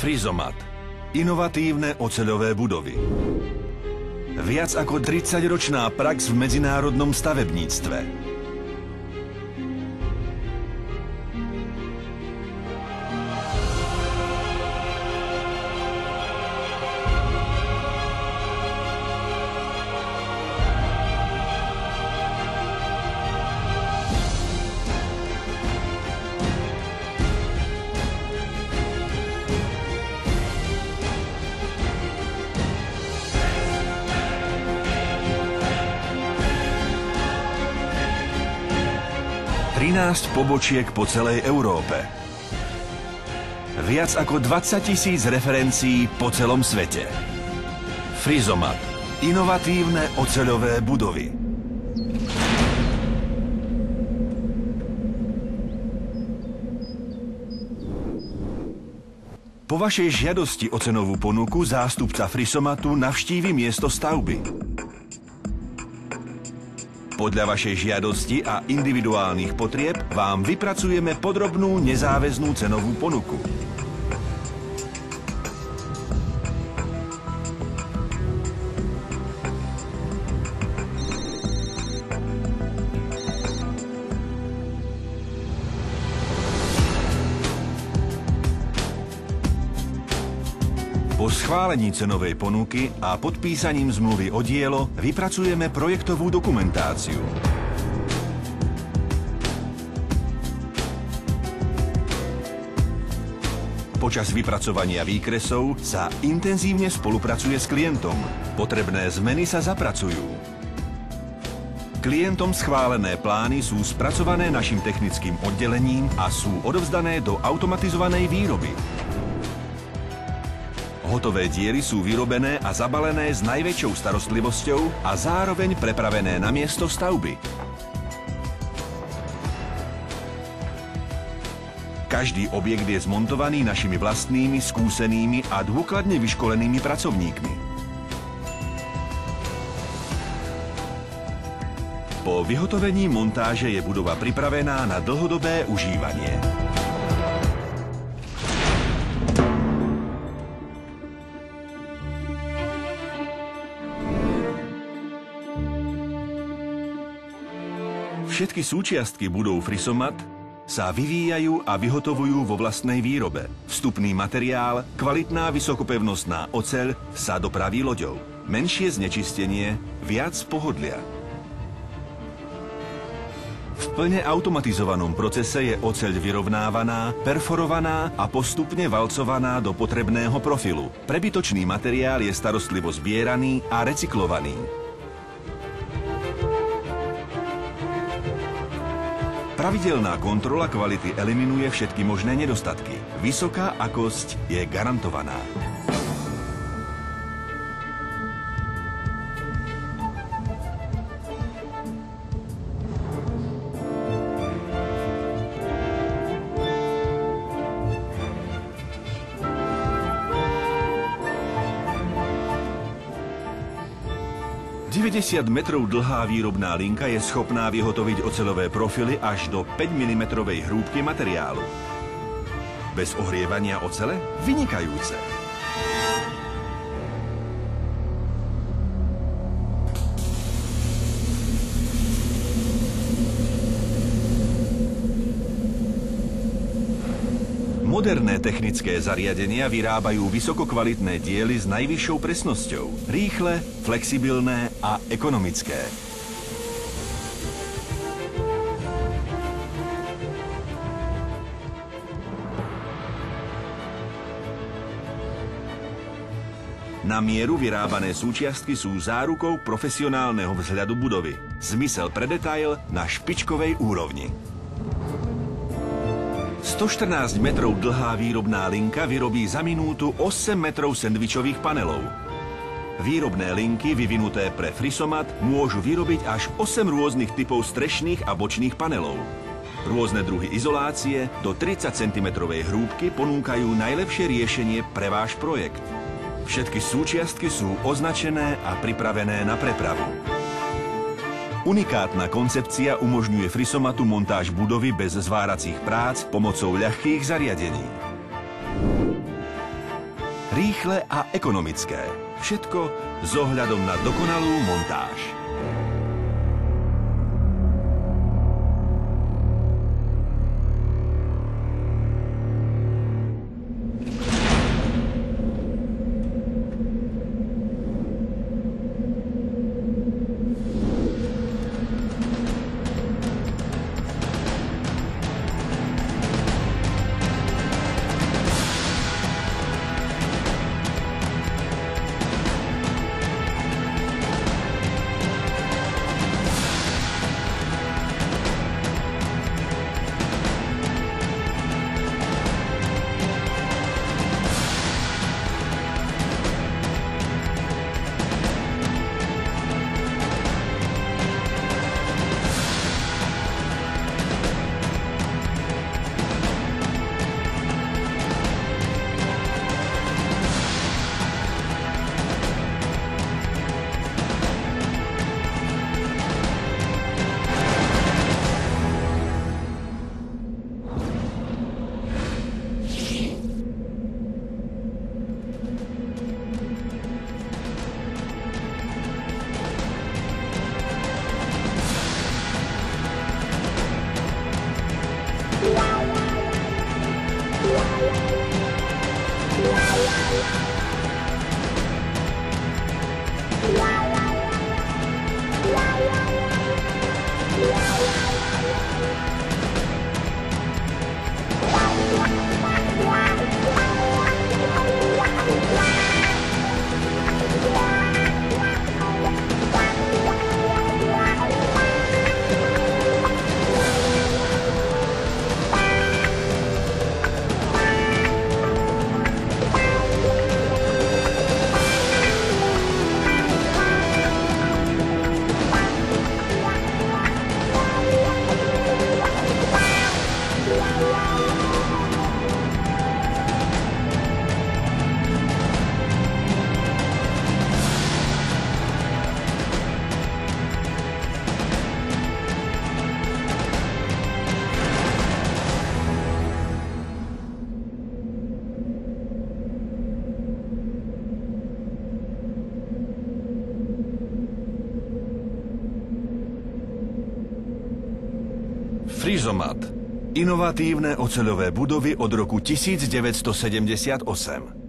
Frizomat. Inovatívne oceľové budovy. Viac ako 30-ročná prax v medzinárodnom stavebníctve. Pobočiek po celej Európe. Viac ako 20 000 referencií po celom svete. Frizomat. Inovatívne oceľové budovy. Po vašej žiadosti o cenovú ponuku zástupca Frisomatu navštívi miesto stavby. Podľa vašej žiadosti a individuálnych potrieb vám vypracujeme podrobnú nezáväznú cenovú ponuku. Po schválení cenovej ponuky a podpísaním zmluvy o dielo vypracujeme projektovú dokumentáciu. Počas vypracovania výkresov sa intenzívne spolupracuje s klientom. Potrebné zmeny sa zapracujú. Klientom schválené plány sú spracované našim technickým oddelením a sú odovzdané do automatizovanej výroby. Hotové diely sú vyrobené a zabalené s najväčšou starostlivosťou a zároveň prepravené na miesto stavby. Každý objekt je zmontovaný našimi vlastnými, skúsenými a dôkladne vyškolenými pracovníkmi. Po vyhotovení montáže je budova pripravená na dlhodobé užívanie. Všetky súčiastky budov Frisomat sa vyvíjajú a vyhotovujú vo vlastnej výrobe. Vstupný materiál, kvalitná vysokopevnostná oceľ sa dopraví loďou. Menšie znečistenie, viac pohodlia. V plne automatizovanom procese je oceľ vyrovnávaná, perforovaná a postupne valcovaná do potrebného profilu. Prebytočný materiál je starostlivo zbieraný a recyklovaný. Pravidelná kontrola kvality eliminuje všetky možné nedostatky. Vysoká akosť je garantovaná. ...90 metrov dlhá výrobná linka je schopná vyhotoviť oceľové profily až do 5 mm hrúbky materiálu. Bez ohrievania ocele? Vynikajúce! Moderné technické zariadenia vyrábajú vysokokvalitné diely s najvyššou presnosťou. Rýchle, flexibilné a ekonomické. Na mieru vyrábané súčiastky sú zárukou profesionálneho vzhľadu budovy. Zmysel pre detail na špičkovej úrovni. 114 metrov dlhá výrobná linka vyrobí za minútu 8 metrov sendvičových panelov. Výrobné linky vyvinuté pre Frisomat môžu vyrobiť až 8 rôznych typov strešných a bočných panelov. Rôzne druhy izolácie do 30 cm hrúbky ponúkajú najlepšie riešenie pre váš projekt. Všetky súčiastky sú označené a pripravené na prepravu. Unikátna koncepcia umožňuje Frisomatu montáž budovy bez zváracích prác pomocou ľahkých zariadení. Rýchle a ekonomické. Všetko s ohľadom na dokonalú montáž. Frisomat. Inovatívne oceľové budovy od roku 1978.